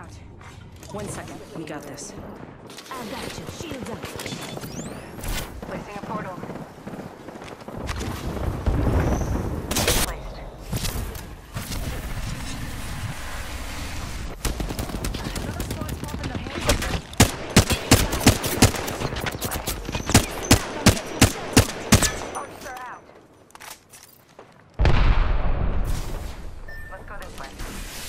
out. 1 second. We got this. I got you. Shields up. Placing a portal. Placed. Another squad's popping their heads. Archers are out. Let's go this way.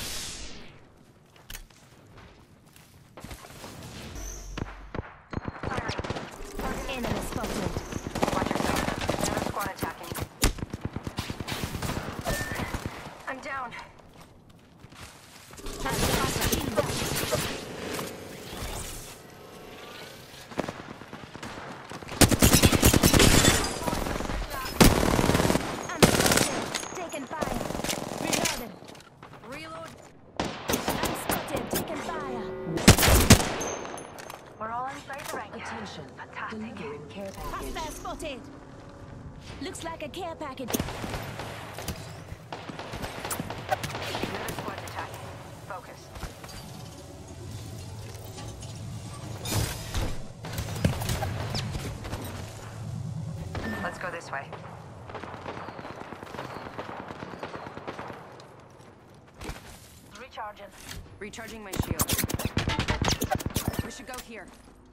Enemy spotted. Watch yourself. Another squad attacking. I'm down. I'm spotted. Taking fire. Reloaded. Reload. I'm spotted. Taking fire. We're all inside the ring. Attention. Fantastic. Delivering care package. Hostile spotted. Looks like a care package. Another squad's attacking. Focus. Let's go this way. Recharging. Recharging my shield. We should go here.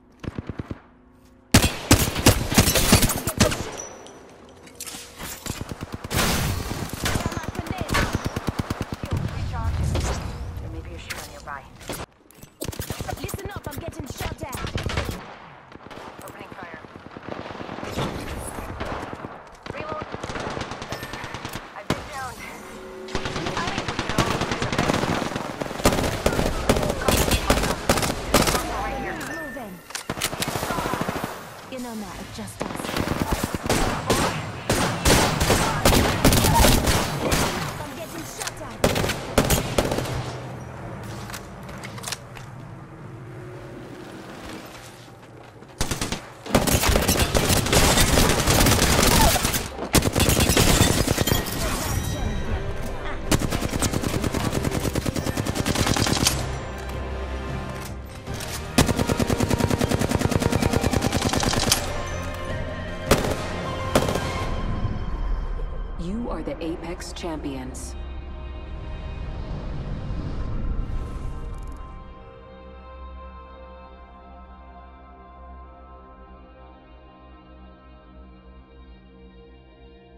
There may be a shooter nearby. Listen up, I'm getting shot at. Opening fire. Reload. I've been downed. Right here. Moving. You know now, it's just us. I'm getting shot at. You are the Apex Champions.